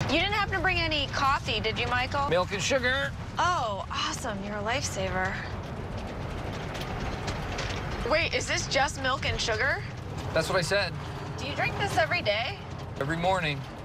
You didn't happen to bring any coffee, did you, Michael? Milk and sugar. Oh, awesome. You're a lifesaver. Wait, is this just milk and sugar? That's what I said. Do you drink this every day? Every morning.